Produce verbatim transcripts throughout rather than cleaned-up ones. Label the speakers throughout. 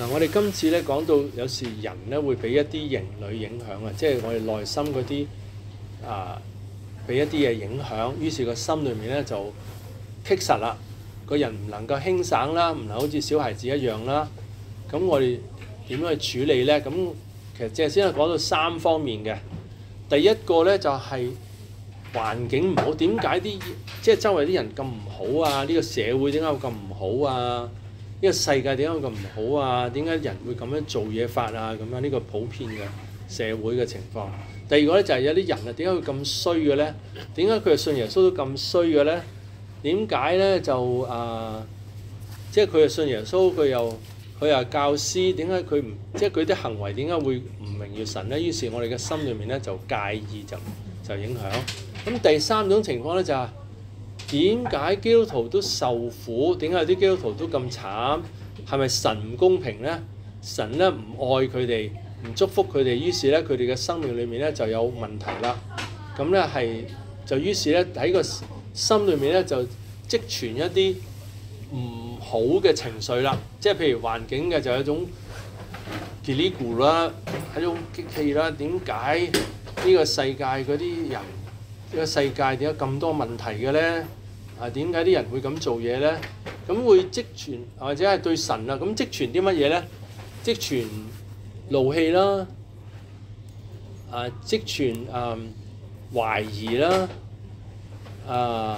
Speaker 1: 嗱，我哋今次咧講到有時人咧會俾一啲形類影響啊，即係我哋內心嗰啲啊，俾一啲嘢影響，於是個心裏面咧就棘實啦，個人唔能夠輕省啦，唔能好似小孩子一樣啦。咁我哋點樣去處理咧？咁其實即係先係講到三方面嘅。第一個咧就係環境唔好，點解啲即係周圍啲人咁唔好啊？呢個社會點解會咁唔好啊？呢個世界點解會咁唔好啊？點解人會咁樣做嘢法啊？咁樣呢個普遍嘅社會嘅情況。第二個咧就係有啲人啊，點解會咁衰嘅咧？點解佢係信耶穌都咁衰嘅咧？點解咧就啊？即係佢係信耶穌，佢又佢又係教師，點解佢唔即係佢啲行為點解會唔榮耀神咧？於是我哋嘅心裏面咧就介意就就影響。咁第三種情況咧就係點解基督徒都受苦？點解有啲基督徒都咁慘？係咪神唔公平咧？神咧唔愛佢哋，唔祝福佢哋，於是咧佢哋嘅生命裏面咧就有問題啦。咁咧係就於是咧喺個心裏面咧就積存一啲唔好嘅情緒啦。即係譬如環境嘅就有一種嘰哩咕啦，係一種激氣啦。點解呢個世界嗰啲人？呢個世界點解咁多問題嘅咧？啊，點解啲人會咁做嘢咧？咁會積存或者係對神啊，咁積存啲乜嘢咧？積存怒氣啦，啊，積存啊懷疑啦，啊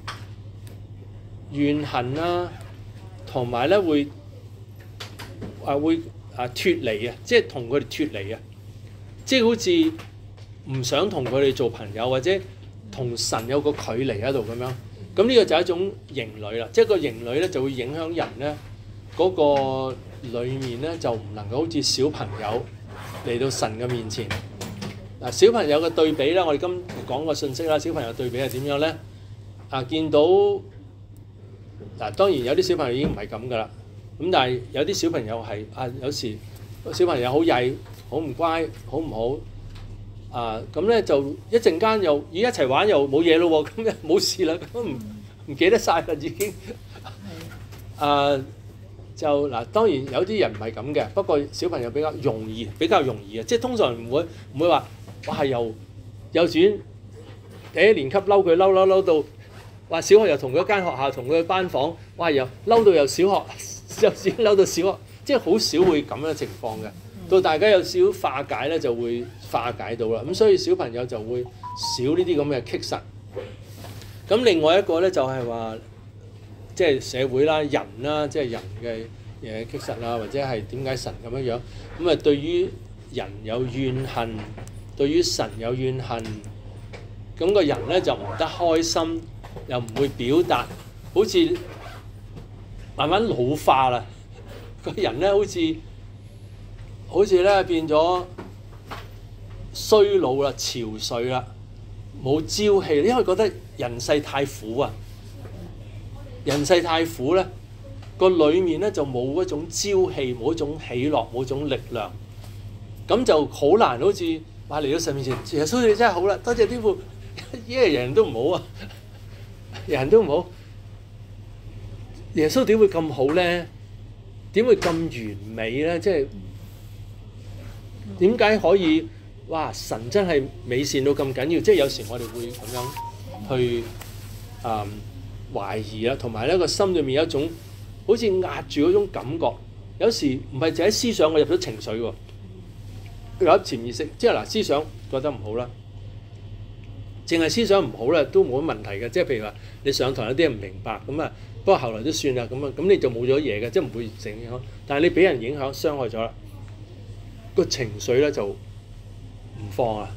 Speaker 1: 怨恨啦，同埋咧會啊會啊脫離啊，即係同佢哋脫離啊，即係好似唔想同佢哋做朋友或者同神有個距離喺度咁樣，咁呢個就係一種形類啦，即係個形類咧就會影響人咧嗰個裡面咧就唔能夠好似小朋友嚟到神嘅面前。嗱，小朋友嘅對比啦，我哋今講個信息啦，小朋友對比係點樣咧？啊，見到嗱，當然有啲小朋友已經唔係咁噶啦，咁但係有啲小朋友係啊，有時小朋友好曳，好唔乖，好唔好？啊，咁咧就一陣間又要一齊玩又冇嘢咯喎，咁咧冇事啦，咁唔唔記得晒啦已經。啊，就嗱，當然有啲人唔係咁嘅，不過小朋友比較容易，比較容易嘅，即係通常唔會唔會話哇由幼稚園第一年級嬲佢嬲嬲嬲到，話小學又同佢一間學校同佢班房，哇又嬲到由小學幼稚園嬲到小學，即係好少會咁樣嘅情況嘅。到大家有少少化解咧，就會化解到啦。咁所以小朋友就會少呢啲咁嘅棘實。咁另外一個咧就係話，即係社會啦、人啦，即係人嘅嘢棘實啦，或者係點解神咁樣樣？咁啊，對於人有怨恨，對於神有怨恨，咁個人咧就唔得開心，又唔會表達，好似慢慢老化啦。個人咧好似〜好似咧變咗衰老啦、憔悴啦，冇朝氣，因為覺得人世太苦啊！人世太苦咧，個裡面咧就冇一種朝氣，冇一種喜樂，冇一種力量，咁就好難好似話嚟到神面前，耶穌你真係好啦，多謝天父，因為人人都唔好啊，人人都唔好，耶穌點會咁好咧？點會咁完美咧？即係。點解可以？哇！神真係美善到咁緊要，即係有時我哋會咁樣去啊、嗯、懷疑啦，同埋咧個心裏面有一種好似壓住嗰種感覺。有時唔係淨係思想，我入咗情緒喎，有潛意識，即係嗱思想覺得唔好啦，淨係思想唔好啦都冇乜問題嘅。即係譬如話你上堂有啲人唔明白咁啊，不過後來都算啦咁啊，咁你就冇咗嘢嘅，即係唔會成影響。但係你俾人影響傷害咗啦。個情緒咧就唔放啊！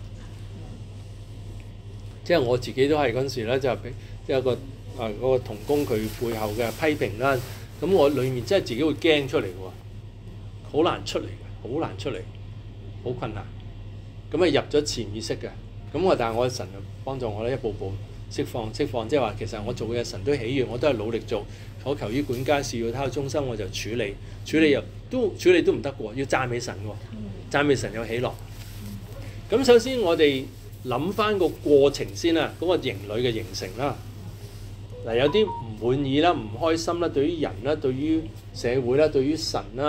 Speaker 1: 即係我自己都係嗰陣時咧，就俾即係個啊嗰個同工佢背後嘅批評啦。咁我裡面真係自己會驚出嚟喎，好難出嚟嘅，好難出嚟，好困難。咁啊入咗潛意識嘅，咁我但係我嘅神就幫助我咧，一步步釋放釋放，即係話其實我做嘅神都喜悅，我都係努力做。我求於管家事要他終生，我就處理處理又都處理都唔得嘅喎，要讚美神喎，讚美神有喜樂。咁首先我哋諗翻個過程先啦，嗰、那個形類嘅形成啦。嗱，有啲唔滿意啦、唔開心啦，對於人啦、對於社會啦、對於神啦，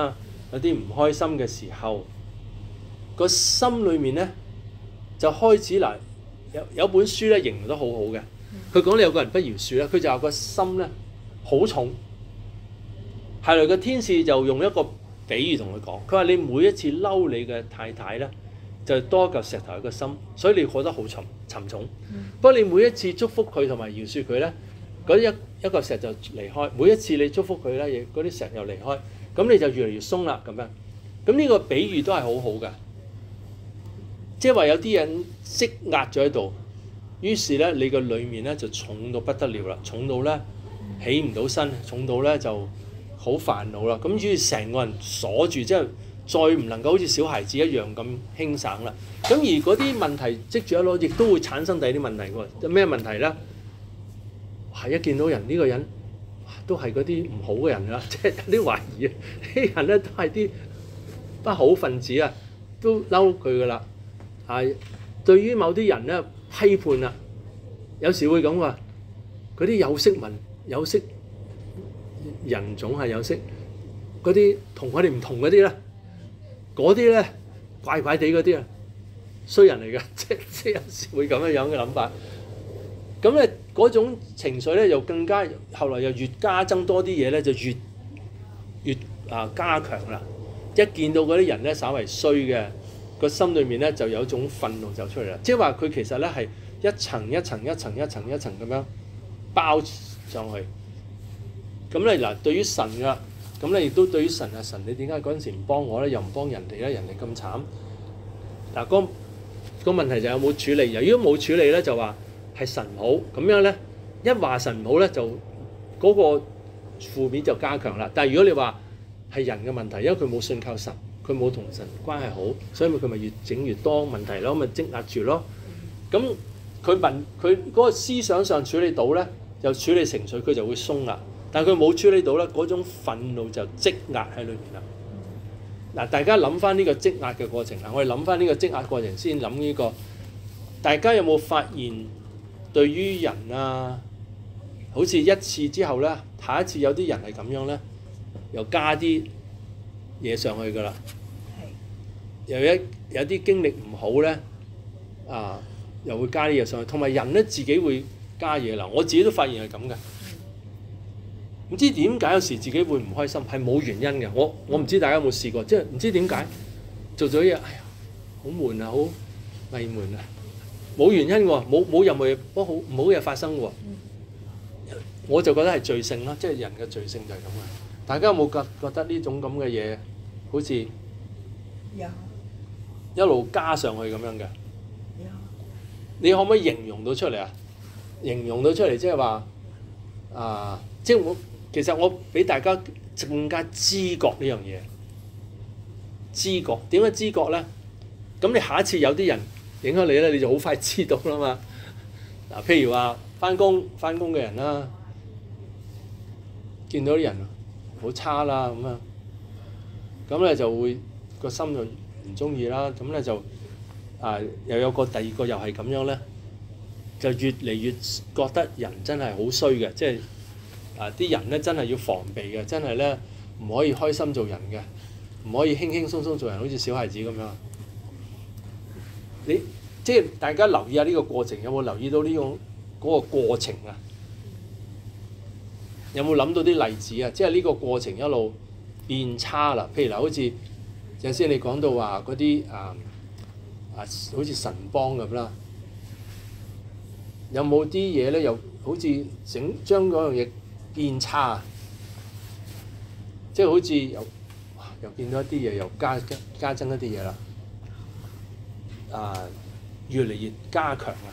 Speaker 1: 有啲唔開心嘅時候，個心裏面咧就開始嗱，有有本書咧形容得好好嘅，佢講你有個人不饒恕咧，佢就話個心咧好重。後來個天使就用一個比喻同佢講，佢話你每一次嬲你嘅太太咧，就多一嚿石頭喺個心，所以你覺得好沉沉重。不過你每一次祝福佢同埋饒恕佢咧，嗰一一個石就離開。每一次你祝福佢咧，亦嗰啲石又離開，咁你就越嚟越鬆啦咁樣。咁呢個比喻都係好好嘅，即係話有啲人積壓咗喺度，於是咧你個裡面咧就重到不得了啦，重到咧起唔到身，重到咧就好煩惱啦。咁於是成個人鎖住，即係再唔能夠好似小孩子一樣咁輕省啦。咁而嗰啲問題積住一攞，亦都會產生第二啲問題喎。咩問題咧？係一見到人呢、呢個人都係嗰啲唔好嘅人啦，即係有啲懷疑啊，啲人咧都係啲不好分子啊，都嬲佢噶啦。係對於某啲人咧批判啦，有時會咁話，嗰啲有色民有色人種係有色，嗰啲同我哋唔同嗰啲咧，嗰啲咧怪怪地嗰啲啊，衰人嚟嘅，即即有時會咁樣樣嘅諗法。咁咧嗰種情緒咧又更加，後來又越加增多啲嘢咧，就越越啊加強啦。一見到嗰啲人咧稍為衰嘅，個心裏面咧就有種憤怒就出嚟啦。即係話佢其實咧係一層一層一層一層一層咁樣包上去。咁咧嗱，對於神㗎，咁咧亦都對於神啊，神你點解嗰陣時唔幫我咧，又唔幫人哋咧？人哋咁慘。嗱，個個問題就有冇處理？如果冇處理咧，就話係神唔好。咁樣咧，一話神唔好咧，就嗰個負面就加強啦。但係如果你話係人嘅問題，因為佢冇信靠神，佢冇同神關係好，所以佢咪越整越多問題咯，咪積壓住咯。咁佢問佢嗰個思想上處理到咧，又處理情緒，佢就會鬆啦。但係佢冇處理到咧，嗰種憤怒就積壓喺裏面啦。嗱，大家諗翻呢個積壓嘅過程啦，我哋諗翻呢個積壓過程先諗呢個。大家有冇發現對於人啊，好似一次之後咧，下一次有啲人係咁樣咧，又加啲嘢上去㗎啦。又一有啲經歷唔好咧，啊，又會加啲嘢上去，同埋人咧自己會加嘢啦。我自己都發現係咁嘅。唔知點解有時自己會唔開心，係冇原因嘅。我我唔知大家有冇試過，即係唔知點解做咗嘢，哎呀，好悶啊，好翳悶啊，冇原因喎，冇冇任何嘢不好唔好嘢發生喎。我就覺得係罪性啦，即係人嘅罪性就係咁嘅。大家有冇覺覺得呢種咁嘅嘢好似一路加上去咁樣嘅？你可唔可以形容到出嚟啊？形容到出嚟即係話啊，即係我。其實我俾大家更加知覺呢樣嘢，知覺點解知覺咧？咁你下一次有啲人影響你咧，你就好快知道啦嘛。嗱，譬如話翻工翻工嘅人啦，見到啲人好差啦咁啊，咁咧就會個心就唔中意啦。咁咧就啊又有個第二個又係咁樣咧，就越嚟越覺得人真係好衰嘅，即係。啊！啲人咧真係要防備嘅，真係咧唔可以開心做人嘅，唔可以輕輕鬆鬆做人，好似小孩子咁樣。你即係大家留意下呢個過程，有冇留意到呢種嗰個過程啊？有冇諗到啲例子啊？即係呢個過程一路變差啦。譬如嗱，好似有先你講到話嗰啲啊啊，好似神幫咁啦，有冇啲嘢咧？又好似整將嗰樣嘢變差，即係好似又又見到一啲嘢，又加加增一啲嘢啦，啊，越嚟越加強啊！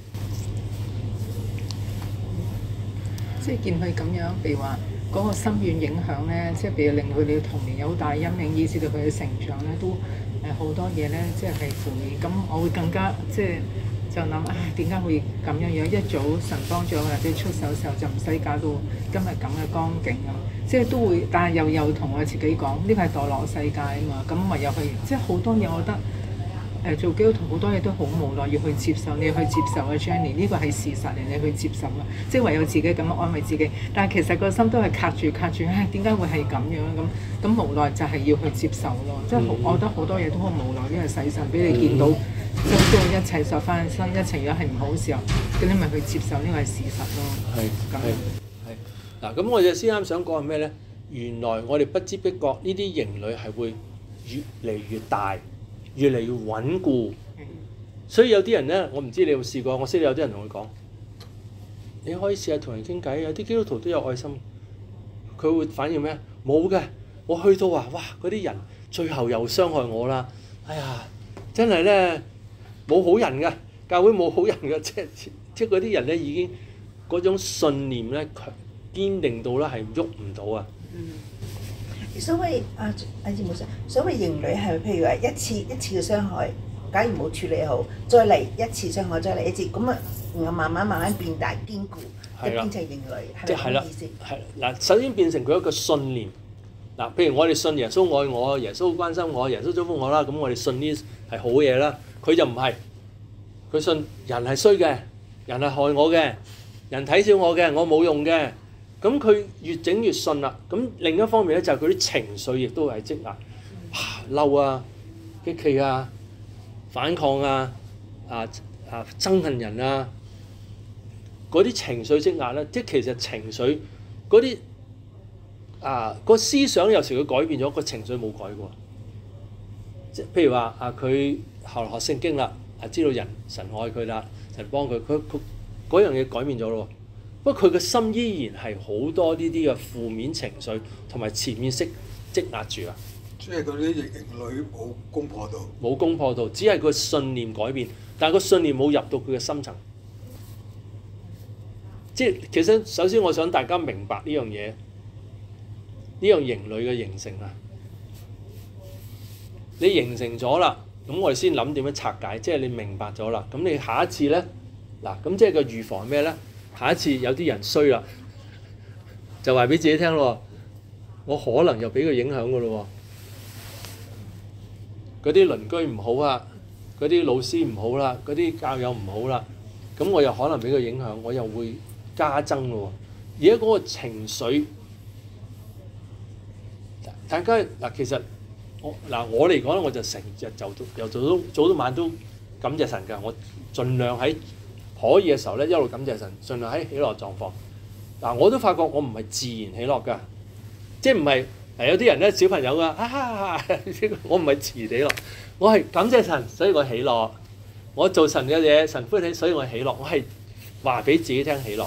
Speaker 2: 即係見佢咁樣，譬如話嗰個深遠影響咧，即係譬如令佢哋童年有好大陰影，以至到佢嘅成長咧都誒好多嘢咧，即係係負面。咁我會更加即係。就諗唉，點解會咁樣樣？一早神幫咗或者出手嘅時候，就唔使搞到今日咁嘅光景咁。即係都會，但係又又同我自己講，呢個係墮落世界啊嘛。咁唯有去，即係好多嘢，我覺得誒做基督徒好多嘢都好無奈，要去接受，你要去接受啊 Jenny， 呢個係事實嚟，你去接受啊，即係唯有自己咁樣安慰自己。但係其實個心都係卡住卡住，唉點解會係咁樣咁？咁無奈就係要去接受咯，即係好我覺得好多嘢都好無奈，因為世上俾你見到，即係當一切所發生一切如果係唔好嘅時候，咁你咪去接受呢個係事實咯。
Speaker 1: 係
Speaker 2: 咁
Speaker 1: 係係嗱，咁我就先啱想講係咩咧？原來我哋不知不覺呢啲營壘係會越嚟越大，越嚟越穩固。所以有啲人咧，我唔知你有冇試過，我識有啲人同佢講，你可以試下同人傾偈，有啲基督徒都有愛心，佢會反應咩？冇嘅，我去到話，哇！嗰啲人最後又傷害我啦，哎呀，真係咧冇好人㗎，教會冇好人㗎，即係即係嗰啲人咧已經嗰種信念咧強堅定到咧係喐唔到啊！
Speaker 3: 嗯，所謂啊，阿志牧師，所謂營壘係譬如話一次一次嘅傷害。假如冇處理好，再嚟一次傷害，再嚟一次，咁啊，然後慢慢慢慢變大堅固，即係變成營壘，係咪咁意思？
Speaker 1: 係嗱，首先變成佢一個信念嗱，譬如我哋信耶穌愛我，耶穌關心我，耶穌祝福我啦，咁我哋信呢係好嘢啦。佢就唔係，佢信人係衰嘅，人係害我嘅，人睇小我嘅，我冇用嘅。咁佢越整越信啦。咁另一方面咧，就係佢啲情緒亦都係積壓，嬲啊、激氣啊。反抗啊、啊啊憎恨人啊，嗰啲情緒積壓咧，即係其實情緒嗰啲啊個思想有時佢改變咗，個情緒冇改過。即係譬如話啊，佢後來學聖經啦，啊知道人神愛佢啦，神幫佢，佢佢嗰樣嘢改變咗咯。不過佢個心依然係好多呢啲嘅負面情緒同埋潛意識積壓住啊。
Speaker 4: 即係嗰啲營壘冇攻破到，
Speaker 1: 冇攻破到，只係個信念改變，但係個信念冇入到佢嘅深層。即係其實首先我想大家明白呢樣嘢，呢樣營壘嘅形成啊，你形成咗啦，咁我哋先諗點樣拆解，即係你明白咗啦，咁你下一次咧，嗱咁即係個預防係咩咧？下一次有啲人衰啦，就話俾自己聽咯，我可能又俾佢影響㗎咯喎。嗰啲鄰居唔好啊，嗰啲老師唔好啦，嗰啲教友唔好啦，咁我又可能俾佢影響，我又會加增咯喎。而家嗰個情緒，大家嗱其實我嗱我嚟講咧，我就成日就由早到早到晚都感謝神㗎，我盡量喺可以嘅時候咧一路感謝神，盡量喺喜樂狀況。嗱我都發覺我唔係自然喜樂㗎，即係唔係。係有啲人咧，小朋友啊，啊我唔係自然喜樂，我係感謝神，所以我喜樂。我做神嘅嘢，神歡喜，所以我喜樂。我係話俾自己聽喜樂。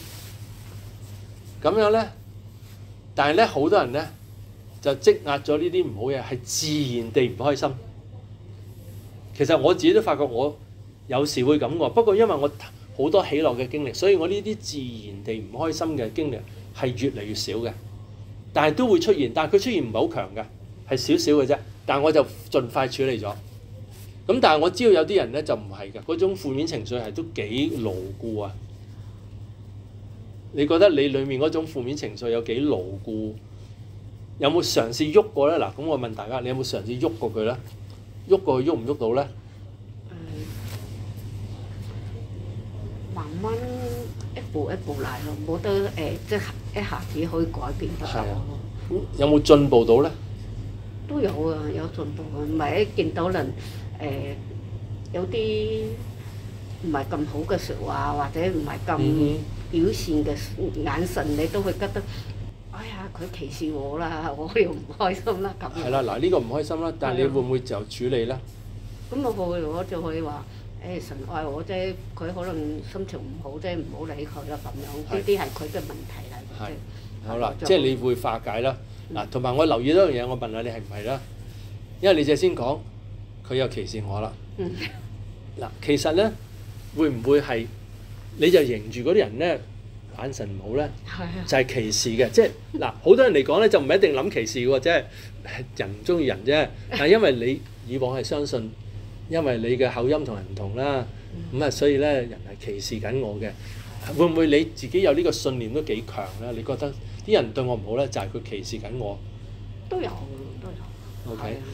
Speaker 1: 咁樣咧，但係咧，好多人咧就積壓咗呢啲唔好嘢，係自然地唔開心。其實我自己都發覺我有時會咁喎，不過因為我好多喜樂嘅經歷，所以我呢啲自然地唔開心嘅經歷係越嚟越少嘅。但係都會出現，但係佢出現唔係好強嘅，係少少嘅啫。但係我就盡快處理咗。咁但係我知道有啲人咧就唔係嘅，嗰種負面情緒係都幾牢固啊。你覺得你裡面嗰種負面情緒有幾牢固？有冇嘗試喐過咧？嗱，咁我問大家，你有冇嘗試喐過佢咧？喐過去喐唔喐到咧？
Speaker 5: 慢慢一步一步嚟咯，冇得誒，即係一下子可以改變得到咯。
Speaker 1: 有冇進步到咧？
Speaker 5: 都有啊，有進步啊，唔係一見到人誒有啲唔係咁好嘅説話，或者唔係咁表現嘅眼神，你都會覺得，哎呀，佢歧視我啦，我又唔開心啦咁。
Speaker 1: 係啦，嗱呢個唔開心啦，但係你會唔會就處理咧？
Speaker 5: 咁我會，我就會話。誒神愛我啫，佢可能心情唔好啫，唔好理佢啦咁樣。呢啲係佢嘅問題嚟嘅啫。
Speaker 1: 好啦，即係你會化解啦。嗱，同埋我留意多樣嘢，我問下你係唔係啦？因為你就先講佢又歧視我啦。嗱，其實咧會唔會係你就迎住嗰啲人咧眼神唔好咧？就係歧視嘅，即係嗱，好多人嚟講咧就唔一定諗歧視喎，即係人唔中意人啫。但係因為你以往係相信。因為你嘅口音同人唔同啦，咁啊，所以咧人係歧視緊我嘅。會唔會你自己有呢個信念都幾強咧？你覺得啲人對我唔好咧，就係佢歧視緊我？
Speaker 5: 都有，都有。
Speaker 1: OK，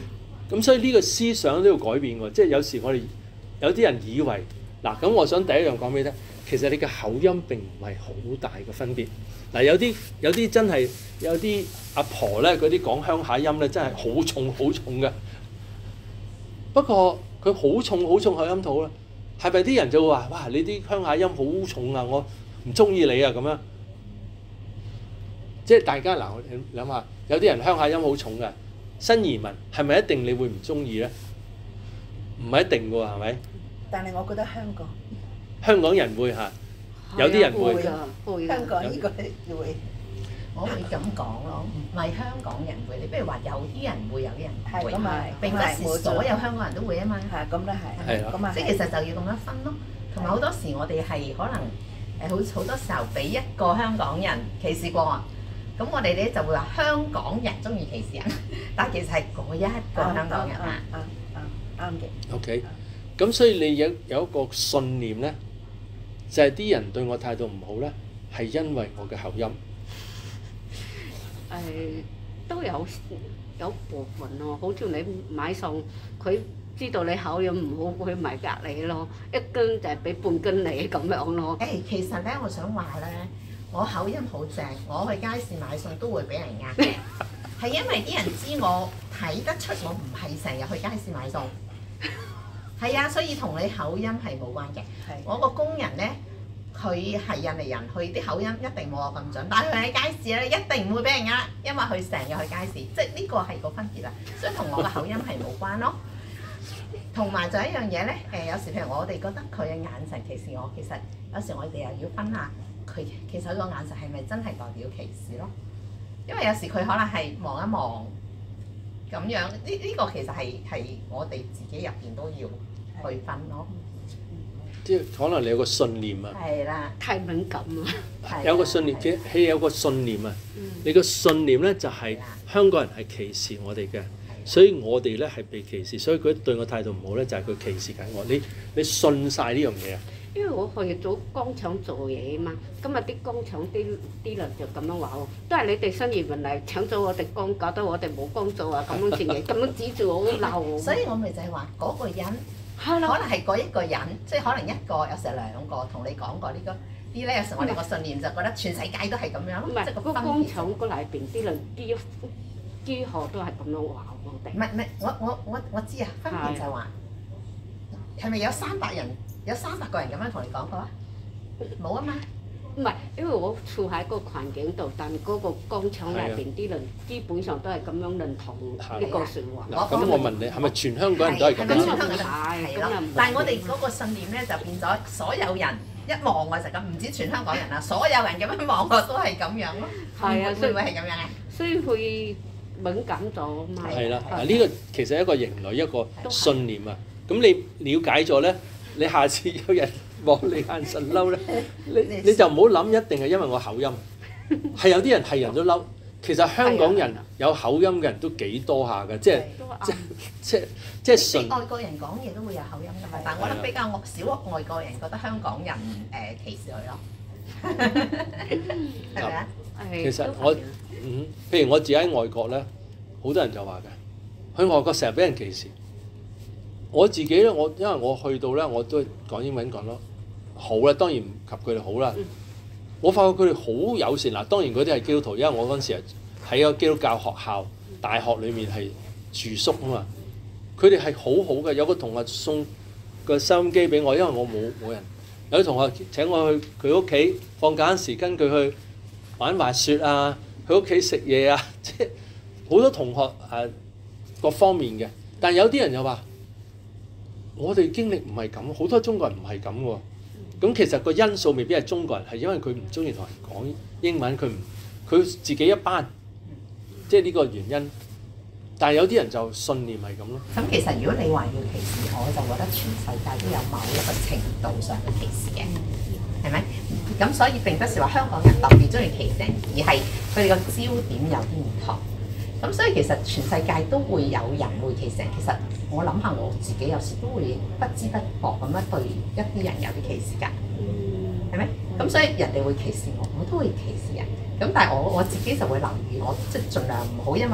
Speaker 1: 咁所以呢個思想都要改變喎，即係有時我哋有啲人以為嗱，咁我想第一樣講俾你聽，其實你嘅口音並唔係好大嘅分別。嗱，有啲有啲真係有啲阿婆咧，嗰啲講鄉下音咧，真係好重好重嘅。不過佢好重好重口音土咧，係咪啲人就會話：哇！你啲鄉下音好重啊，我唔中意你啊咁樣。即係大家嗱，你諗下，有啲人鄉下音好重嘅。新移民係咪一定你會唔中意咧？唔係一定嘅喎，係咪？
Speaker 3: 但係我覺得香港
Speaker 1: 香港人會嚇，有啲人會。
Speaker 3: 香港呢個會，
Speaker 6: 我會咁講咯，唔係香港人會，你不如話有啲人會，有啲人唔會，
Speaker 3: 係咁啊，
Speaker 6: 並不是所有香港人都會啊嘛。
Speaker 3: 係咁都係，
Speaker 1: 係啊
Speaker 3: 咁啊，
Speaker 6: 即係其實就要咁樣分咯。同埋好多時我哋係可能誒好好多時候俾一個香港人歧視過啊。咁我哋咧就會話香港人中意歧視人，但係其實係嗰一個香港人啊。
Speaker 3: 啊啊啱嘅。
Speaker 1: OK，咁所以你有有一個信念咧，就係啲人對我態度唔好咧，係因為我嘅口音。
Speaker 5: 誒都有有部分咯，好似你買餸，佢知道你口音唔好，佢買隔離咯，一斤就係俾半斤你咁樣咯。
Speaker 6: 誒，其實咧，我想話咧。我口音好正，我去街市買餸都會俾人呃嘅，係因為啲人知我睇得出我唔係成日去街市買餸，係啊，所以同你口音係冇關嘅。我個工人咧，佢係印尼人，佢啲口音一定冇我咁準，但係佢喺街市咧一定唔會俾人呃，因為佢成日去街市，即係呢個係個分別啦。所以同我嘅口音係冇關咯。同埋就一樣嘢咧，誒有時譬如我哋覺得佢嘅眼神歧視我，其實有時我哋又要分下。佢其實個眼神係咪真係代表歧視咯？因為有時佢可能係望一望咁樣，呢呢、呢個其實係係我哋自己入邊都要去分咯。
Speaker 1: 即係可能你有個信念啊，
Speaker 6: 係啦，
Speaker 5: 太敏感啦。
Speaker 1: 有個信念，即係有個信念啊。你個信念咧就係香港人係歧視我哋嘅，所以我哋咧係被歧視，所以佢對我態度唔好咧，就係佢歧視緊我。你你信晒呢樣嘢啊？
Speaker 5: 因為我去咗工廠做嘢啊嘛，今日啲工廠啲啲人就咁樣話喎，都係你哋新移民嚟搶咗我哋工，搞到我哋冇工做啊！咁樣成日咁樣指住我鬧我。
Speaker 6: 所以我咪就係話嗰個人，可能係嗰一個人，即係可能一個，有時兩個同你講過呢個啲咧，有時我哋個信念就覺得全世界都係咁樣咯。
Speaker 5: 唔係個工廠嗰裏邊啲人啲啲學都係咁樣話我哋。
Speaker 6: 唔係唔係，我我我我知啊，分別就係話係咪有三百人？有三百個人咁樣同你講過啊？冇啊嘛。
Speaker 5: 唔係，因為我處喺個環境度，但嗰個工廠入邊啲人基本上都係咁樣認同呢個説話。
Speaker 1: 嗱，咁我問你，係咪全香港人都係咁
Speaker 6: 樣？
Speaker 1: 樣？
Speaker 6: 係咯。但係我哋嗰個信念咧就變咗，所有人一望我就咁，唔止全香港人啦，所有人咁樣望我都係咁樣咯。係啊，會唔會係咁樣啊？
Speaker 5: 所以佢敏感咗嘛。
Speaker 1: 係啦，嗱呢個其實係一個型女一個信念啊。咁你了解咗咧？你下次有人望你眼神嬲咧，你你就唔好諗一定係因為我口音，係有啲人係人都嬲。其實香港人有口音嘅人都幾多下㗎，即係即即即係純。
Speaker 6: 外國人講嘢都會有口音㗎嘛，但係我覺得比較少外國人覺得香港人誒歧視佢咯，係咪啊？
Speaker 1: 其實我嗯，譬如我自己喺外國咧，好多人就話嘅，去外國成日俾人歧視。我自己咧，我因為我去到咧，我都講英文講咯，好啦，當然唔及佢哋好啦。我發覺佢哋好友善嗱，當然嗰啲係基督徒，因為我嗰陣時喺個基督教學校大學裏面係住宿啊嘛。佢哋係好好嘅，有個同學送個收音機俾我，因為我冇冇人。有啲同學請我去佢屋企放假嗰時跟佢去玩滑雪啊，去屋企食嘢啊，即係好多同學誒、啊、各方面嘅。但係有啲人又話，我哋經歷唔係咁，好多中國人唔係咁喎。咁其實個因素未必係中國人，係因為佢唔中意同人講英文，佢唔佢自己一班，即係呢個原因。但係有啲人就信念係咁咯。
Speaker 6: 咁其實如果你話要歧視，我就覺得全世界都有某一個程度上嘅歧視嘅，係咪？咁所以並不是話香港人特別中意歧視人，而係佢哋個焦點有啲唔同。咁所以其實全世界都會有人會歧視人。其實我諗下我自己有時都會不知不覺咁樣對一啲人有啲歧視㗎，係咪？咁所以人哋會歧視我，我都會歧視人。咁但係我我自己就會留意，我即係盡量唔好因為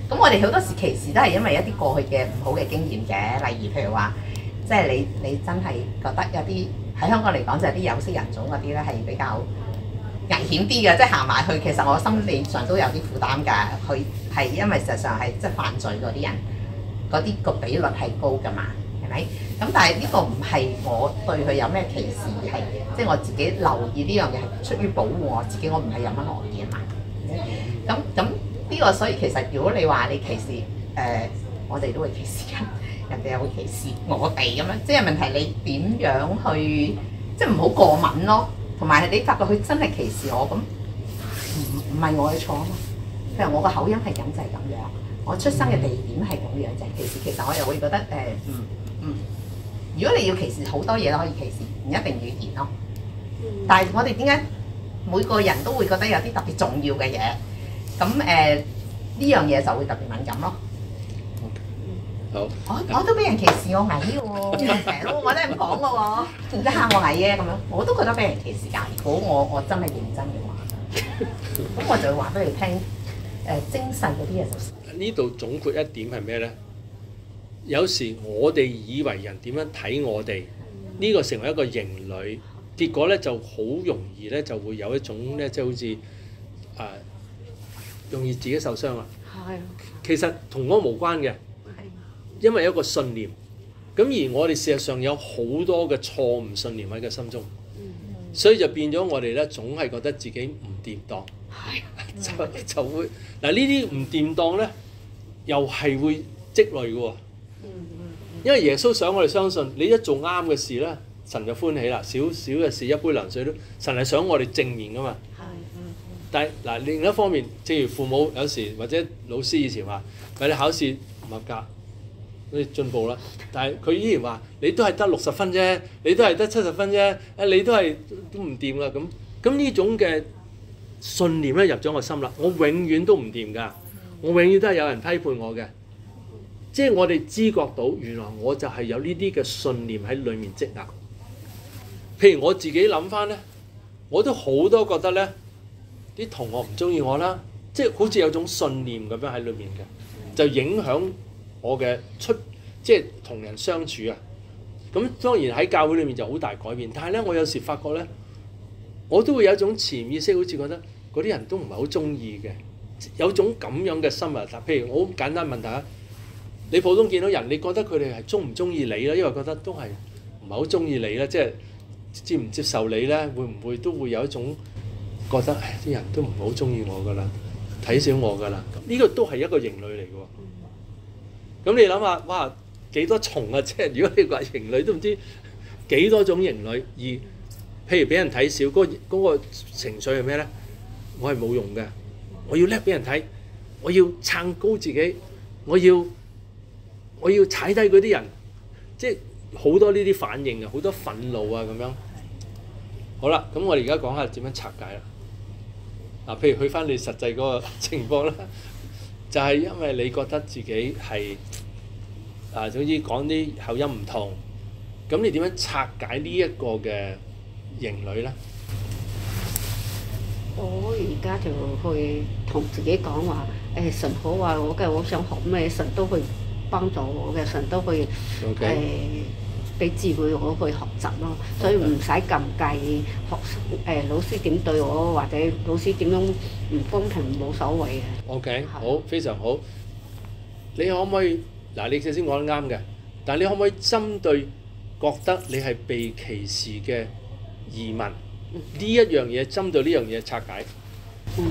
Speaker 6: 咁我哋好多時歧視都係因為一啲過去嘅唔好嘅經驗嘅，例如譬如話，即係你你真係覺得有啲喺香港嚟講就係啲有色人種嗰啲咧係比較危險啲嘅，即係行埋去其實我心理上都有啲負擔㗎。佢係因為實際上係即係犯罪嗰啲人，嗰啲個比率係高㗎嘛，係咪？咁但係呢個唔係我對佢有咩歧視，係即係我自己留意呢樣嘢係出於保護我自己，我唔係有乜惡意啊嘛。咁咁呢個所以其實如果你話你歧視誒、呃，我哋都會歧視人，人哋又會歧視我哋咁樣，即係問題你點樣去即係唔好過敏咯。同埋你發覺佢真係歧視我，咁唔唔係我嘅錯啊嘛。譬如我個口音係咁就係咁樣，我出生嘅地點係咁樣就係歧視。其實我又會覺得誒，嗯嗯，如果你要歧視好多嘢都可以歧視，唔一定語言咯。但係我哋點解每個人都會覺得有啲特別重要嘅嘢？咁誒呢樣嘢就會特別敏感咯。
Speaker 1: 好，
Speaker 6: 我我都俾人歧視我矮喎，成日都我都係咁講嘅喎，唔得嚇我矮嘅咁樣，我都覺得俾人歧視㗎。如果我我真係認真嘅話，咁我就會話俾你聽，誒精細嗰啲嘢就
Speaker 1: 呢度總括一點係咩咧？有時我哋以為人點樣睇我哋，呢、這個成為一個型侶，結果咧就好容易咧就會有一種咧即係好似誒、呃、容易自己受傷啊。
Speaker 5: 係。
Speaker 1: 其實同嗰個無關嘅。因為一個信念，咁而我哋事實上有好多嘅錯誤信念喺個心中，所以就變咗我哋咧總係覺得自己唔掂當，就就會嗱呢啲唔掂當咧，又係會積累嘅喎。因為耶穌想我哋相信，你一做啱嘅事咧，神就歡喜啦。少少嘅事，一杯涼水都，神係想我哋正面噶嘛。但係嗱另一方面，正如父母有時或者老師以前話，喂，你考試唔合格。你進步啦，但係佢依然話你都係得六十分啫，你都係得七十分啫，誒你都係都唔掂啦咁。咁呢種嘅信念咧入咗我心啦，我永遠都唔掂㗎，我永遠都係有人批判我嘅。即係我哋知覺到原來我就係有呢啲嘅信念喺裡面積壓。譬如我自己諗翻咧，我都好多覺得咧啲同學唔中意我啦，即係好似有種信念咁樣喺裡面嘅，就影響我嘅出即係同人相處啊，咁當然喺教會裏面就好大改變。但係咧，我有時發覺咧，我都會有一種潛意識，好似覺得嗰啲人都唔係好中意嘅，有種咁樣嘅心啊。譬如我好簡單問大家，你普通見到人，你覺得佢哋係中唔中意你咧？因為覺得都係唔係好中意你咧，即係接唔接受你咧？會唔會都會有一種覺得，唉，啲人都唔係好中意我㗎啦，睇小我㗎啦。呢個都係一個型類嚟嘅喎。咁你諗下，哇幾多重啊！即係如果你話型侶都唔知幾多種型侶，而譬如俾人睇小，嗰、嗰個情緒係咩咧？我係冇用嘅，我要叻俾人睇，我要撐高自己，我要我要踩低嗰啲人，即係好多呢啲反應啊，好多憤怒啊咁樣。好啦，咁我哋而家講下點樣拆解啦。嗱，譬如去翻你實際嗰個情況啦。就係因為你覺得自己係啊，總之講啲口音唔同，咁你點樣拆解呢一個嘅型侶咧？
Speaker 5: 我而家就去同自己講話，誒神好啊，我嘅我想學咩，神都去幫助我嘅，神都去誒俾智慧我去學習咯，所以唔使咁介意學誒老師點對我，或者老師點樣唔公平，冇所謂嘅。
Speaker 1: OK，好，非常好。你可唔可以嗱？你頭先講得啱嘅，但係你可唔可以針對覺得你係被歧視嘅移民呢一樣嘢，針對呢樣嘢拆解？
Speaker 5: 嗯，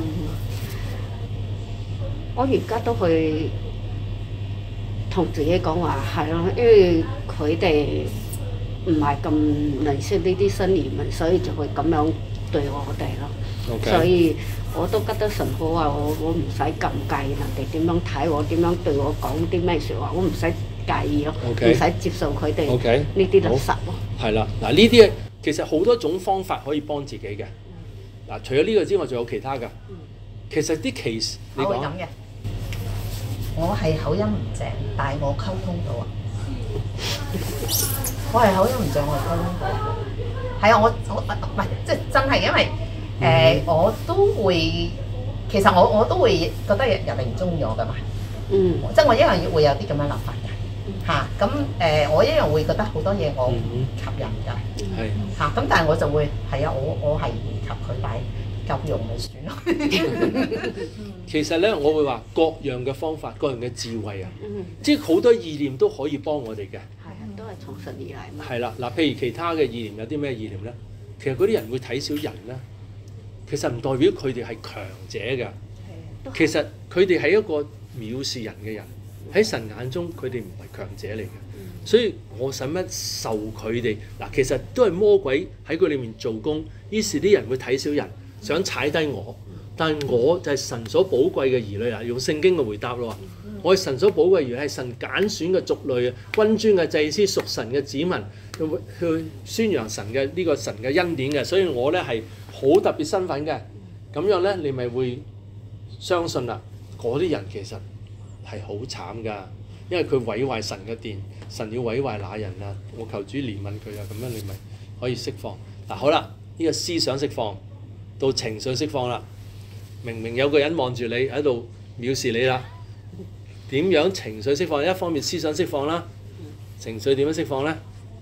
Speaker 5: 我而家都去同自己講話係咯，因為佢哋唔係咁認識呢啲新移民，所以就會咁樣對我哋咯。
Speaker 1: Okay.
Speaker 5: 所以我都覺得神好啊！我我唔使咁介意人哋點樣睇我，點樣對我講啲咩説話，我唔使介意咯，唔使 Okay. 接受佢哋呢啲垃圾咯。
Speaker 1: 係啦，嗱呢啲其實好多種方法可以幫自己嘅。嗱，除咗呢個之外，仲有其他㗎。其實啲歧視，你講。
Speaker 6: 我係口音唔正，但係我溝通到啊！我係口音唔正，我係溝通到。係啊，我我唔係即係真係，因為誒、呃、我都會，其實我我都會覺得人哋唔中意我㗎嘛。
Speaker 5: 嗯
Speaker 6: 即係我一樣會有啲咁樣諗法嘅嚇。咁誒，我一樣會覺得好多嘢我唔及人㗎
Speaker 1: 係
Speaker 6: 嚇。咁但係我就會係啊，我我係唔及佢，但係夠用咪算咯。
Speaker 1: 其實咧，我會話各樣嘅方法，各樣嘅智慧啊，
Speaker 5: 嗯，
Speaker 1: 即係好多意念都可以幫我哋嘅。
Speaker 5: 係啊，都係從神而嚟嘛。
Speaker 1: 係啦，嗱，譬如其他嘅意念有啲咩意念咧？其實嗰啲人會睇小人咧，其實唔代表佢哋係強者㗎。其實佢哋係一個藐視人嘅人，喺神眼中佢哋唔係強者嚟嘅。所以我使乜受佢哋？嗱，其實都係魔鬼喺佢裏面做工，於是啲人會睇小人，想踩低我。但係我就係神所寶貴嘅兒女啦，用聖經嘅回答咯。我係神所寶貴嘅兒女，係神揀選嘅族類啊，君尊嘅祭司，屬神嘅子民，去去宣揚神嘅呢個神嘅恩典嘅。所以我咧係好特別身份嘅。咁樣咧，你咪會相信啦。嗰啲人其實係好慘㗎，因為佢毀壞神嘅殿，神要毀壞那人啊！我求主憐憫佢啊，咁樣你咪可以釋放。嗱，好啦，呢個思想釋放到情緒釋放啦。明明有個人望住你喺度藐視你啦，點樣情緒釋放？一方面思想釋放啦，情緒點樣釋放咧？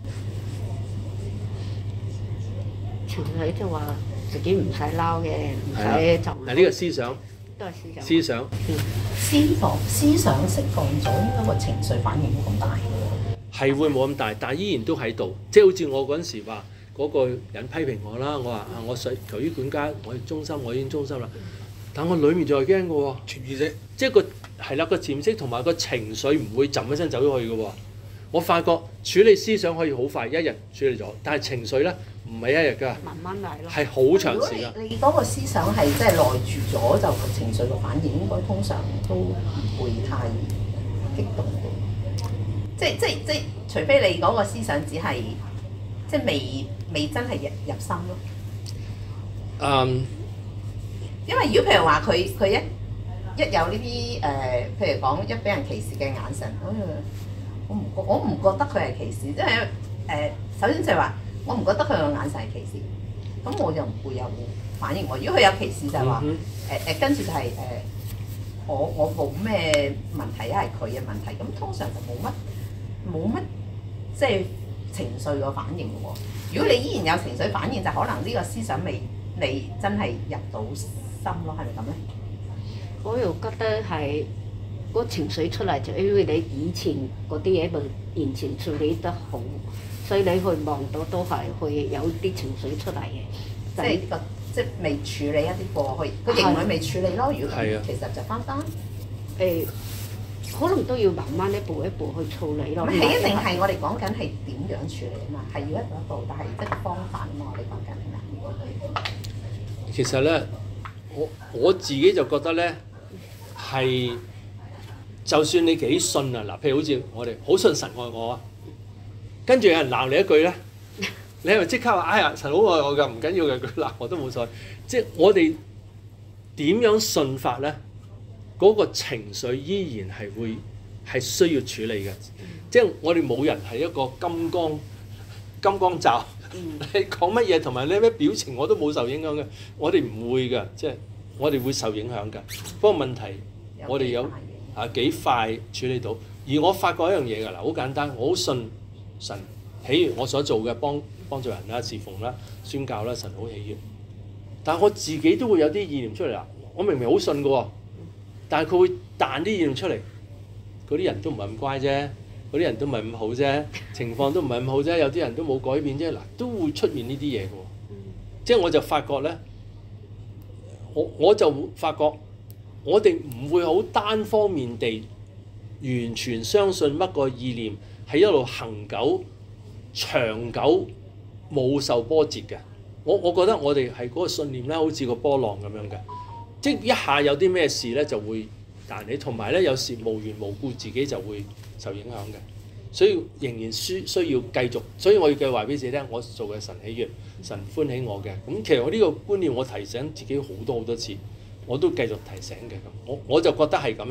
Speaker 5: 情緒即係話自己唔使嬲嘅，唔使就。
Speaker 1: 嗱，呢個思想，
Speaker 5: 都係思想。
Speaker 1: 思想
Speaker 6: 思放思想釋放咗，應該個情緒反應冇咁大。
Speaker 1: 係會冇咁大，但係依然都喺度。即係好似我嗰陣時話嗰個人批評我啦，我話啊，我水求於管家，我係忠心，我已經忠心啦。但我裡面仲係驚嘅喎，
Speaker 4: 潛意識，
Speaker 1: 即係個係啦，個潛意識同埋個情緒唔會浸一聲走咗去嘅喎。我發覺處理思想可以好快，一日處理咗，但係情緒咧唔係一日㗎，
Speaker 5: 慢慢嚟咯。
Speaker 1: 係好長時間。
Speaker 6: 如果你你嗰個思想係即係內住咗，就個情緒個反應應該通常都唔會太激動嘅。即係即係即係，除非你嗰個思想只係即係未未真係入入心咯。
Speaker 1: 嗯。
Speaker 6: 因為如果譬如話佢佢一一有呢啲誒，譬如講一俾人歧視嘅眼神，哎呀，我唔覺我唔覺得佢係歧視，即係誒、呃、首先就係話我唔覺得佢個眼神係歧視，咁我就唔會有反應喎。如果佢有歧視就係話誒誒，跟住就係、是、誒、呃、我我冇咩問題，一係佢嘅問題，咁通常就冇乜冇乜即係情緒個反應嘅喎。如果你依然有情緒反應，就可能呢個思想未未真係入到心咯，係咪咁咧？
Speaker 5: 我又覺得係嗰情緒出嚟就因為你以前嗰啲嘢冇完全處理得好，所以你去望到都係會有啲情緒出嚟嘅。
Speaker 6: 即係個即係未處理一啲過去，個營養未處理咯。如果
Speaker 1: 係啊
Speaker 6: 其實就翻單
Speaker 5: 誒，可能都要慢慢一步一步去處理咯。
Speaker 6: 咁係一定係我哋講緊係點樣處理啊嘛，係要一步一步，但係即係方法啊嘛，我哋講緊係咪？
Speaker 1: 其實咧，我我自己就覺得咧，係就算你幾信啊，嗱，譬如好似我哋好信神愛我啊，跟住有人鬧你一句咧，你係咪即刻話哎呀神好愛我㗎？唔緊要嘅，佢鬧我都冇所謂。即係我哋點樣信法咧？嗰個情緒依然係會係需要處理嘅。即係我哋冇人係一個金剛金剛罩。你講乜嘢同埋你咩表情我都冇受影響嘅，我哋唔會嘅，即係我哋會受影響嘅。不過問題我哋有啊幾快處理到，而我發覺一樣嘢㗎啦，好簡單，我好信神喜悅我所做嘅幫幫助人啦、侍奉啦、宣教啦，神好喜悅。但係我自己都會有啲意念出嚟啦，我明明好信嘅喎，但係佢會彈啲意念出嚟，嗰啲人都唔係咁乖啫。嗰啲人都唔係咁好啫，情況都唔係咁好啫，有啲人都冇改變啫，嗱都會出現呢啲嘢嘅喎。即係我就發覺咧，我我就發覺我哋唔會好單方面地完全相信乜個意念係一路恆久、長久冇受波折嘅。我我覺得我哋係嗰個信念咧，好似個波浪咁樣嘅，即係一下有啲咩事咧就會彈起，同埋咧有時無緣無故自己就會受影響嘅，所以仍然需需要繼續，所以我要繼續話俾自己聽，我做嘅神喜悅，神歡喜我嘅。咁其實我呢個觀念，我提醒自己好多好多次，我都繼續提醒嘅。咁我我就覺得係咁樣。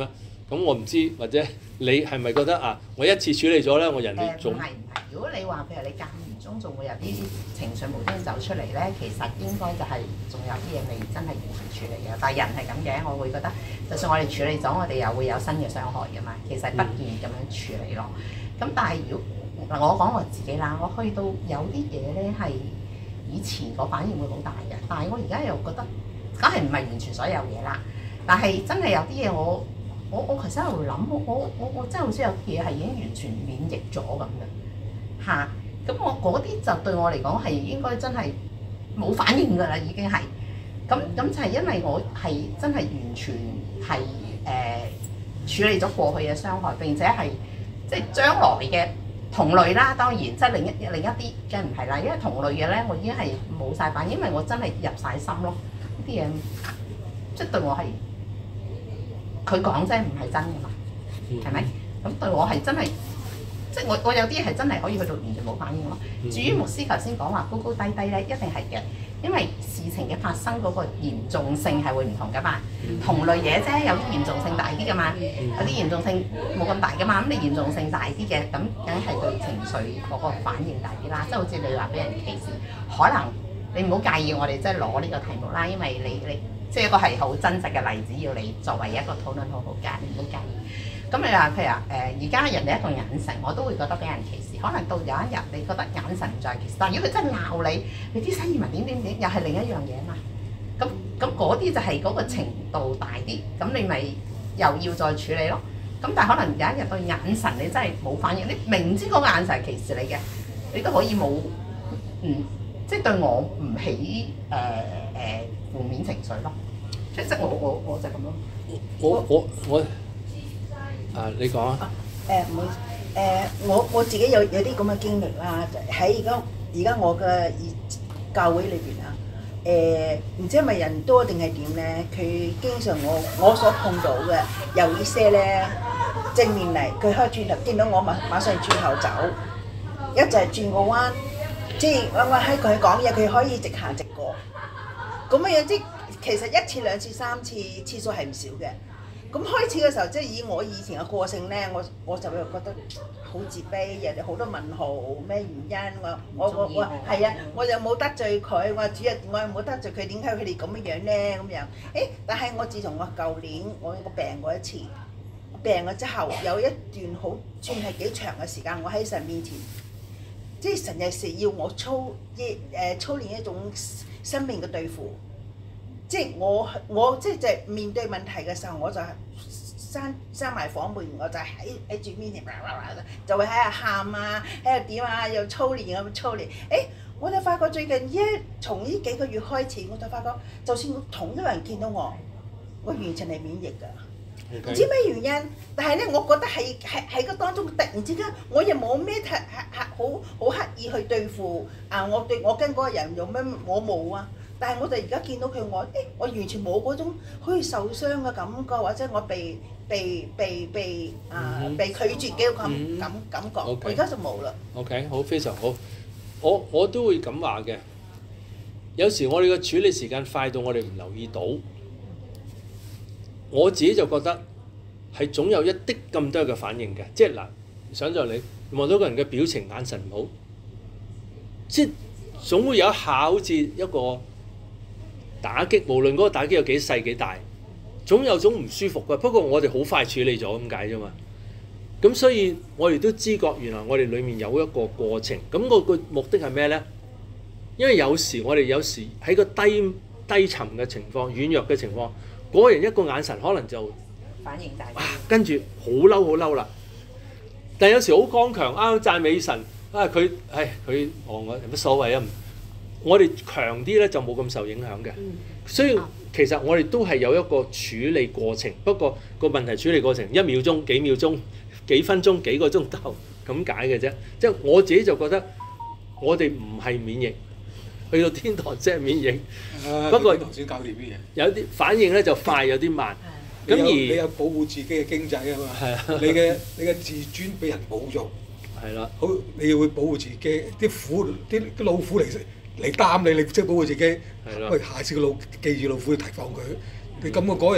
Speaker 1: 咁我唔知，或者你係咪覺得啊？我一次處理咗咧，我人哋做
Speaker 6: 誒唔係唔係，如果你話譬如你間唔中仲會有啲情緒無端走出嚟咧，其實應該就係仲有啲嘢未真係完全處理嘅。但係人係咁嘅，我會覺得，就算我哋處理咗，我哋又會有新嘅傷害㗎嘛。其實不斷咁樣處理咯。咁但係如果嗱，我講我自己啦，我去到有啲嘢咧係以前個反應會好大嘅，但係我而家又覺得，梗係唔係完全所有嘢啦。但係真係有啲嘢我。我我其實喺度諗，我我我我真係好似有啲嘢係已經完全免疫咗咁嘅嚇，咁我嗰啲就對我嚟講係應該真係冇反應㗎啦，已經係。咁咁就係因為我係真係完全係誒、呃、處理咗過去嘅傷害，並且係即係將來嘅同類啦，當然即係另一另一啲梗唔係啦，因為同類嘅咧，我已經係冇晒反應，因為我真係入晒心咯，呢啲嘢即係對我係。佢講啫，唔係真㗎嘛，係咪？咁對我係真係，即係我我有啲係真係可以去到完全冇反應咯。至於牧師頭先講話高高低低咧，一定係嘅，因為事情嘅發生嗰個嚴重性係會唔同㗎嘛。同類嘢啫，有啲嚴重性大啲㗎嘛，有啲嚴重性冇咁大㗎嘛。咁你嚴重性大啲嘅，咁梗係對情緒嗰個反應大啲啦。即係好似你話俾人歧視，可能你唔好介意我哋即係攞呢個題目啦，因為你你。即係一個係好真實嘅例子，要你作為一個討論好好㗎，唔好介意。咁你話譬如話誒，而家人哋一個眼神，我都會覺得俾人歧視。可能到有一日你覺得眼神唔再歧視，但係如果佢真係鬧你，你啲新移民點點點，又係另一樣嘢啊嘛。咁咁嗰啲就係嗰個程度大啲，咁你咪又要再處理咯。咁但係可能有一日對眼神你真係冇反應，你明知嗰個眼神係歧視你嘅，你都可以冇嗯，即係對我唔起誒誒。呃呃負面情緒咯，即係我我我就咁咯。
Speaker 1: 我我我啊，你講啊。
Speaker 3: 誒唔好誒，我我自己有有啲咁嘅經歷啦，喺而家而家我嘅教會裏邊啊，誒唔知係咪人多定係點咧？佢經常我我所碰到嘅有一些咧正面嚟，佢開轉頭見到我馬馬上轉頭走，一就係轉個彎，即係我我喺佢講嘢，佢可以直行直過。咁樣即其實一次兩次三次次數係唔少嘅。咁開始嘅時候，即係以我以前嘅個性咧，我我就會覺得好自卑，人哋好多問號，咩原因？我我我我係啊，我又冇得罪佢，我話主日我又冇得罪佢，點解佢哋咁樣樣咧？咁樣，誒，但係我自從我舊年我個病過一次，病咗之後有一段好算係幾長嘅時間，我喺神面前，即係神有時要我操一誒操練一種生命嘅對付。即係我我即係就係面對問題嘅時候，我就閂閂埋房門，我就喺喺住面前，就會喺度喊啊，喺度點啊，又操練咁操練。誒，我就發覺最近一從呢幾個月開始，我就發覺，就算同一個人見到我，我完全係免疫㗎。唔 Okay. 知咩原因，但係咧，我覺得係係喺個當中突然之間，我又冇咩太好好刻意去對付啊！我對我跟嗰個人有咩我冇啊！但係我哋而家見到佢，我誒我完全冇嗰種好似受傷嘅感覺，或者我被被被被啊、呃、被拒絕嘅感感感覺，我而家就冇啦。
Speaker 1: OK， 好，非常好。我我都會咁話嘅。有時我哋嘅處理時間快到我哋唔留意到，我自己就覺得係總有一啲咁多嘅反應嘅。即係嗱，想像你望到個人嘅表情、眼神唔好，即係總會有一下好似一個打擊，無論嗰個打擊有幾細幾大，總有種唔舒服嘅。不過我哋好快處理咗咁解啫嘛。咁所以我哋都知覺原來我哋裡面有一個過程。咁個個目的係咩咧？因為有時我哋有時喺個低低沉嘅情況、軟弱嘅情況，嗰個人一個眼神可能就
Speaker 6: 反應大啲，
Speaker 1: 跟住好嬲好嬲啦。但有時好剛強，啱啱讚美神啊！佢係佢哦，我有乜所謂啊？我哋強啲咧就冇咁受影響嘅，所以其實我哋都係有一個處理過程。不過個問題處理過程一秒鐘、幾秒鐘、幾分鐘、幾個鐘頭咁解嘅啫。即係我自己就覺得我哋唔係免疫，去到天堂即係免疫。
Speaker 4: 啊、
Speaker 1: 不過
Speaker 4: 頭先搞掂啲嘢，
Speaker 1: 有啲反應咧就快，有啲慢。咁
Speaker 4: 而
Speaker 1: 而
Speaker 4: 你有保護自己嘅經濟啊嘛，
Speaker 1: 係啊，
Speaker 4: 你嘅你嘅自尊俾人侮辱，
Speaker 1: 係啦，
Speaker 4: 好你要會保護自己，啲虎啲啲老虎嚟嚟擔你，你識保護自己。
Speaker 1: 係啦。
Speaker 4: 喂，下次個老記住老虎要提防佢，你咁嘅嗰個人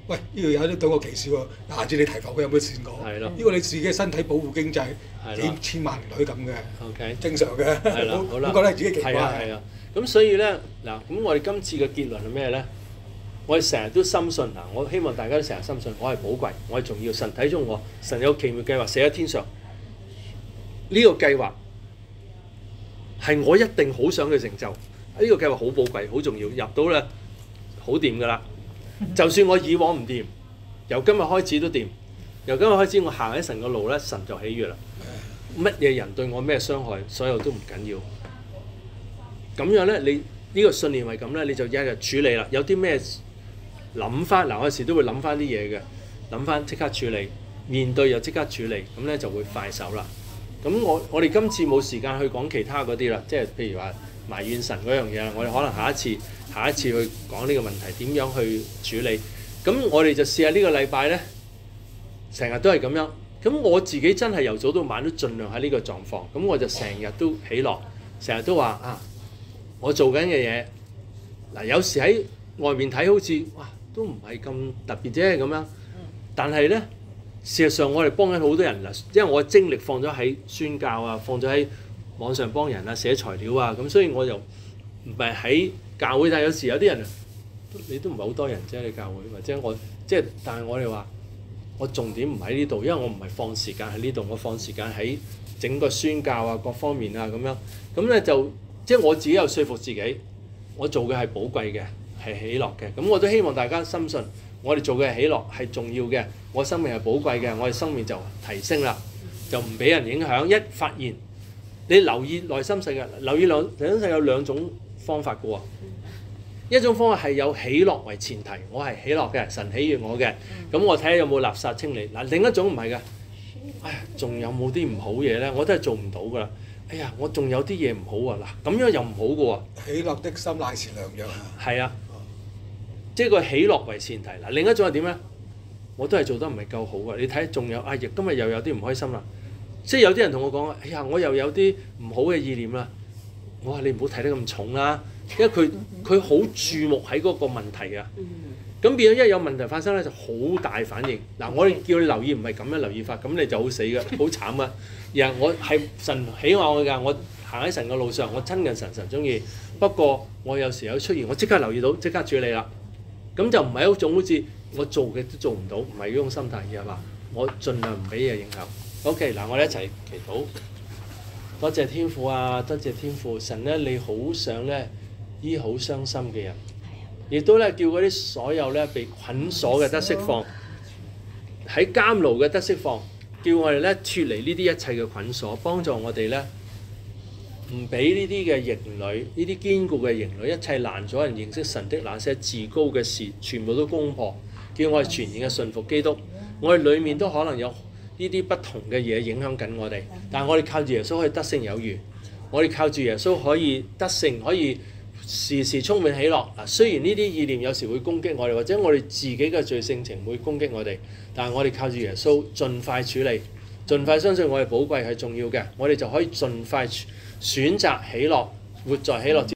Speaker 4: 喂，呢度有啲對我歧視喎，限制你提防佢有冇線我。
Speaker 1: 係咯
Speaker 4: 呢個你自己嘅身體保護經濟，
Speaker 1: 係
Speaker 4: 幾千萬女咁嘅，
Speaker 1: OK，
Speaker 4: 正常嘅。
Speaker 1: 係啦，好啦，
Speaker 4: 唔覺得自己奇怪。
Speaker 1: 係啊係啊，咁所以咧嗱，咁我哋今次嘅結論係咩咧？我哋成日都深信嗱，我希望大家都成日深信，我係寶貴，我係重要，神睇中我，神有奇妙計劃寫喺天上。呢、這個計劃係我一定好想去成就，呢、這個計劃好寶貴、好重要，入到咧好掂噶啦。就算我以往唔掂，由今日開始都掂。由今日開始，我行喺神嘅路咧，神就喜悅啦。乜嘢人對我咩傷害，所有都唔緊要。咁樣咧，你呢個信念係咁咧，你就一日處理啦。有啲咩諗翻嗱，我有時都會諗翻啲嘢嘅，諗翻即刻處理，面對又即刻處理，咁咧就會快手啦。咁我我哋今次冇時間去講其他嗰啲啦，即係譬如話埋怨神嗰樣嘢啦，我哋可能下一次下一次去講呢個問題點樣去處理。咁我哋就試下呢個禮拜咧，成日都係咁樣。咁我自己真係由早到晚都盡量喺呢個狀況，咁我就成日都喜樂，成日都話啊，我做緊嘅嘢嗱，有時喺外面睇好似哇都唔係咁特別啫咁樣，但係咧事實上我哋幫緊好多人啦，因為我精力放咗喺宣教啊，放咗喺網上幫人啊，寫材料啊，咁所以我就唔係喺教會，但係有時有啲人你都唔係好多人啫，你教會或者我即係，但係我哋話。我重點唔喺呢度，因為我唔係放時間喺呢度，我放時間喺整個宣教啊各方面啊咁樣，咁咧就即係我自己有說服自己，我做嘅係寶貴嘅，係喜樂嘅，咁我都希望大家深信，我哋做嘅係喜樂係重要嘅，我生命係寶貴嘅，我哋生命就提升啦，就唔俾人影響。一發現你留意內心世界，留意兩內心世界有兩種方法嘅喎。一種方法係有喜樂為前提，我係喜樂嘅，神喜悅我嘅，咁我睇下有冇垃圾清理。嗱，另一種唔係㗎，哎呀，仲有冇啲唔好嘢咧？我都係做唔到㗎啦。哎呀，我仲有啲嘢唔好啊！嗱，咁樣又唔好嘅喎。
Speaker 4: 喜樂的心乃是良藥啊！
Speaker 1: 係啊，即係個喜樂為前提。嗱，另一種係點咧？我都係做得唔係夠好啊！你睇，仲有啊，今日又有啲唔開心啦。即係有啲人同我講啊，哎呀，我又有啲唔好嘅意念啦。我話你唔好睇得咁重啦。因為佢佢好注目喺嗰個問題啊，咁變咗一有問題發生咧就好大反應。嗱，我哋叫你留意唔係咁樣留意法，咁你就好死㗎，好慘啊！而我係神喜愛我㗎，我行喺神嘅路上，我親近神，神中意。不過我有時有出現，我即刻留意到，即刻處理啦。咁就唔係一種好似我做嘅都做唔到，唔係呢種心態，而係話我盡量唔俾嘢影響。OK，嗱，我哋一齊祈禱。多謝天父啊，多謝天父，神咧，你好想咧醫好傷心嘅人，亦都咧叫嗰啲所有咧被捆鎖嘅得釋放，喺監牢嘅得釋放，叫我哋咧脫離呢啲一切嘅捆鎖，幫助我哋咧唔俾呢啲嘅營壘，呢啲堅固嘅營壘，一切攔阻人認識神的那些自高嘅事，全部都攻破，叫我哋全然嘅順服基督。我哋裡面都可能有呢啲不同嘅嘢影響緊我哋，但係我哋靠住耶穌可以得勝有餘，我哋靠住耶穌可以得勝，可以時時充滿喜樂。嗱，雖然呢啲意念有時會攻擊我哋，或者我哋自己嘅罪性情會攻擊我哋，但係我哋靠住耶穌盡快處理，盡快相信我哋寶貴係重要嘅，我哋就可以盡快選擇喜樂，活在喜樂之中。